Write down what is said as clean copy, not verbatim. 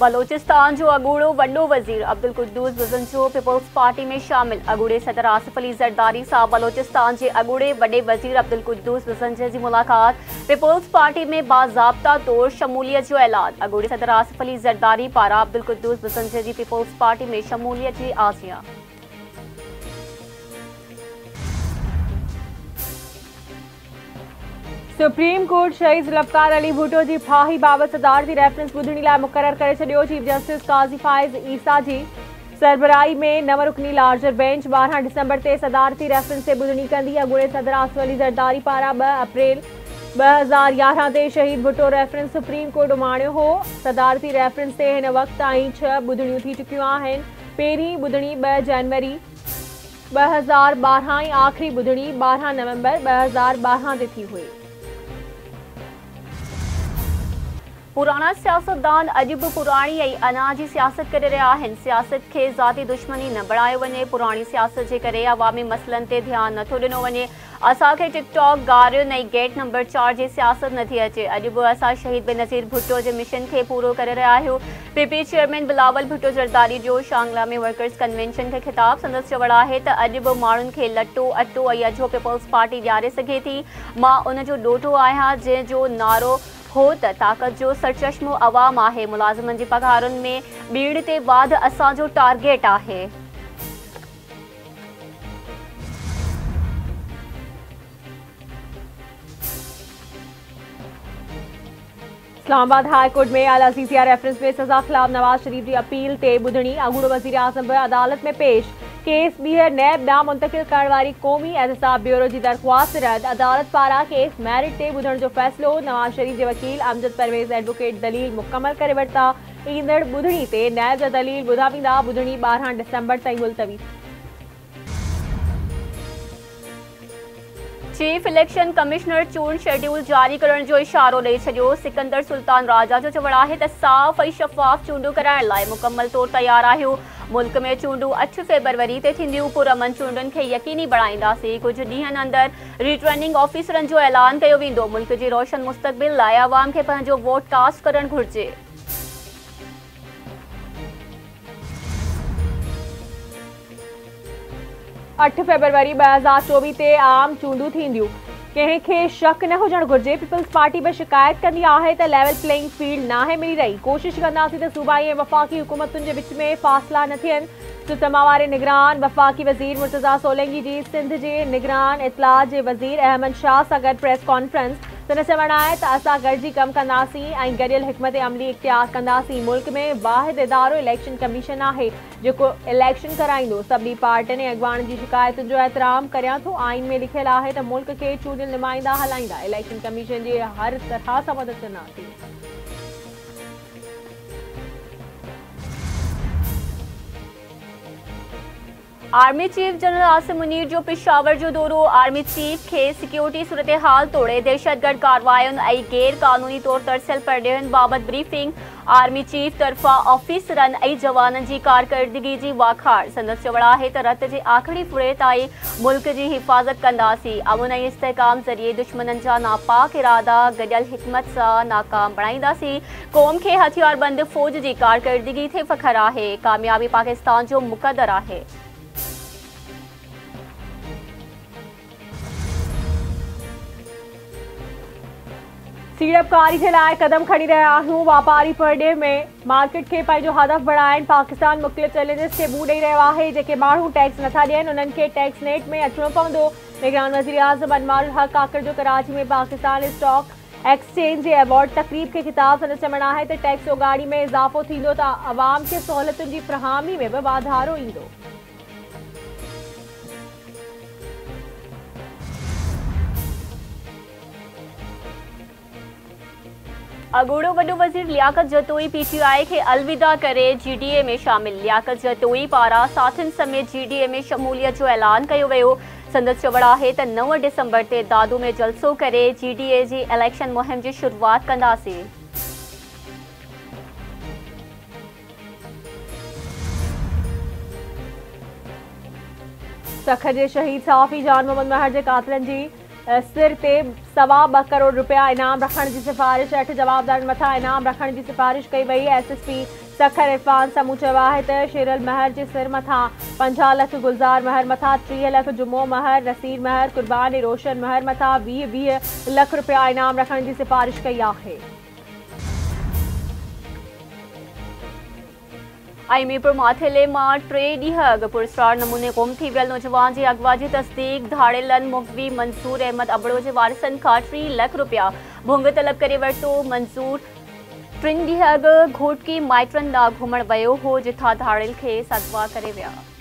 बलोचिस्तान जो अगूड़ो वड्डो वज़ीर अब्दुल कुद्दूस बुज़न जो पीपल्स पार्टी में शामिल। अगूड़े सदर आसिफ अली ज़रदारी साहब बलोचिस्तान के अगूड़े वड्डे वज़ीर अब्दुल कुद्दूस बुज़न जी मुलाकात। पीपल्स पार्टी में बाज़ाब्ता तौर शमूलियत जो ऐलान। अगूड़े सदर आसिफ अली ज़रदारी पारा Abdul Quddus Bizenjo peoples party में शमूलियत की आसिया। सुप्रीम कोर्ट शहीद ज़ुल्फ़िकार अली भुट्टो जी फाही बाबत सदारती रेफरेंस ॿुधणी लाइ मुक़रर करे छॾियो। चीफ जस्टिस काज़ी फ़ाइज़ ईसा जी सरबराही में 9 रुकनी लार्जर बेंच 12 डिसंबर ते सदारती रेफरेंस ते ॿुधणी कंदी। अॻूणे सदर आसिफ अली ज़रदारी पारां 2 अप्रैल 2011 ते शहीद भुट्टो रेफरेंस सुप्रीम कोर्ट उमाणियो हो। सदारती रेफरेंस ते हिन वक़्त ताईं 6 ॿुधणियूं थी चुकियूं आहिनि। पहिरीं ॿुधणी 2 जनवरी 2012 ऐं आख़िरी ॿुधणी 12 नवंबर 2012 ते थी हुई। पुराना सियासतदान अॼु बि पुराणी ऐं अना जी सियासत करे रहिया आहिनि। सियासत खे ज़ाती दुश्मनी न बणायो वञे। पुराणी सियासत जे करे अवामी मसइलनि ते ध्यानु नथो ॾिनो वञे। असांखे टिकटॉक गारियुनि ऐं गेट नंबर 4 जी सियासत नथी अचे। अॼु बि असां शहीद बेनज़ीर भुट्टो जे मिशन खे पूरो करे रहिया आहियूं। पीपी चेयरमैन बिलावल भुट्टो ज़रदारी जो शांगला में वर्कर्स कन्वेंशन खे ख़िताब संदसि चवण आहे त अॼु बि माण्हुनि खे लटो अटो ऐं अझो पीपल्स पार्टी ॾियारे सघे थी। मां उन जो ॾोटो आहियां जंहिंजो नारो हो त ताक़त जो सरचश्मो अवाम आहे। मुलाज़िमनि जी पघारुनि में भीड़ ते वाध असांजो टारगेट आहे। इस्लामाबाद हाई कोर्ट में आला सीसीआर रेफरेंस में सजा खिलाफ नवाज शरीफ की अपील ते ॿुधणी। अगूड़ो वज़ीर आज़म बि अदालत में पेश। केस ॿीहर नैब ॾांहुं मुंतक़िल करण वारी क़ौमी एहतसाब ब्यूरो जी दरख़्वास्त रद्द। अदालत पारां केस मैरिट ते ॿुधण जो फ़ैसिलो। नवाज शरीफ जे वकील अमजद परवेज़ एडवोकेट दलील मुकमल करे वरिता। ईंदड़ ॿुधणी ते नैब जा दलील ॿुधा वेंदा। ॿुधणी 12 डिसंबर ताईं मुलतवी। चीफ इलेक्शन कमिश्नर चूंड शेड्यूल जारी करण जो इशारो ॾेई छॾियो। सिकंदर सुल्तान राजा जो चवणु आहे त साफ़ ऐं शफ़ाफ़ चूंडूं कराइण लाइ मुकमल तौर तयार आहियूं। मुल्क में चूंडूं 8 फरवरी ते थींदियूं। पुरअमन चूंडुनि खे यकीनी बणाईंदासीं। कुझु ॾींहंनि अंदरि रिटर्निंग ऑफिसरनि जो ऐलान कयो वेंदो। मुल्क जी रोशन मुस्तक़बिल लाइ अवाम खे पंहिंजो वोट कास्ट करणु घुर्जे। 8 फरवरी 2024 ते आम चूंडूं थींदियूं। कंहिंखे शक न हुजणु घुर्जे। पीपल्स पार्टी बि शिकायत कंदी आहे त लेवल प्लेइंग फील्ड नाहे मिली रही। कोशिश कंदासीं त सूबाई ऐं वफ़ाक़ी हुकूमतुनि जे विच में फ़ासिला न थियनि। सुतमा वारे निगरान वफ़ाक़ी वज़ीर मुर्तज़ा सोलंकी जी सिंध जे निगरान इत्तलात जे वज़ीर अहमद शाह सां गॾु प्रेस कॉन्फ्रेंस। तन चवणु आहे त असां गॾिजी कमु कंदासीं ऐं गॾियल हिकमत अमली इख्तियार कंदासीं। मुल्क में वाहिद इदारो इलेक्शन कमीशन आहे जेको इलेक्शन कराईंदो। सभिनी पार्टियुनि ऐं अॻवाननि जी शिकायतुनि जो एहतराम करियां थो। आइन में लिखियल आहे त मुल्क खे चूंडियल नुमाइंदा हलाईंदा। इलेक्शन कमीशन जी हर तरह सां मदद कंदासीं। Army chief general Asim Munir जो पेशावर जो दौरो। आर्मी चीफ खे सिक्योरिटी सूरत हाल तोड़े दहशतगर्द कार्रवायुनि ऐं गैर कानूनी तौर तरसियल परॾेहनि बाबति ब्रीफिंग। आर्मी चीफ तरफ़ां ऑफिसरनि ऐं जवाननि जी कारकर्दगी जी वाखार। संदसि चवणु आहे त रत जे आख़िरी फुड़े ताईं मुल्क जी हिफ़ाज़त कंदासीं। अमन ऐं इस्तेहकाम ज़रिए दुश्मननि जा नापाक इरादा गॾियल हिकमत सां नाकाम बणाईंदासीं। क़ौम खे हथियारबंद फ़ौज जी कारकर्दगी ते फ़ख्र आहे। कामयाबी पाकिस्तान जो मुक़दर आहे। सीड़पकारी जे लाइ क़दम खणी रहिया आहियूं। वापारी परॾेह में मार्केट खे पंहिंजो हदफ़ बणाइनि। पाकिस्तान मुख़्तलिफ़ चैलेंजिस खे मुंहुं ॾेई रहियो आहे। जेके माण्हू टैक्स नथा ॾियनि उन्हनि खे टैक्स नेट में अचिणो पवंदो। निगरान वज़ीर आज़म अनवारुल हक़ काकर जो कराची में पाकिस्तान स्टॉक एक्सचेंज जे अवार्ड तक़रीब खे ख़िताब संदसि चवणु आहे त टैक्स उगाड़ी में इज़ाफ़ो थींदो त अवाम खे सहूलियतुनि जी फ़राहमी में बि वाधारो ईंदो। अगूड़ो वॾो वज़ीर लियाकत जतोई पीटीआई खे अलविदा करे जीडीए में शामिल। लियाकत जतोई पारां साथियुनि समेत जीडीए में शमूलियत जो ऐलान कयो वियो। संदसि चवणु आहे त 9 डिसंबर ते दादू में जलसो करे जीडीए जी इलेक्शन मुहिम जी शुरूआत कंदासीं। सख जे शहीद सहाफ़ी जान मोहम्मद महर जे कातिलनि जी सिर ते 2.25 करोड़ रुपया इनाम रखण जी सिफ़ारिश। 8 जवाबदारनि मथां इनाम रखण जी सिफ़ारिश कई वई। एसएसपी सखर इरफान साम्हूं चयो आहे त शेरल महर जे सिर मथां 50 लख, गुलज़ार महर मथां 30 लख, जुमो महर, नसीर महर, कुर्बान ऐं रोशन महर मथां 20 लख रुपया इनाम रखण जी सिफारिश कई आहे। मीरपुर माथेले मां 3 ॾींहं अॻु पुरस्कार नमूने गुम थी वियल नौजवान जी अगवा जी तस्दीक। धाड़ेलन मुफ़्ती मंसूर अहमद अबड़ो जे वारिसनि खां 3 लख रुपया भुंग तलब करे वरितो। मंसूर 3 ॾींहं अॻु घोटकी माइटनि ॾांहुं घुमण वियो हो, जिथां धाड़ेल खे अगवा करे विया।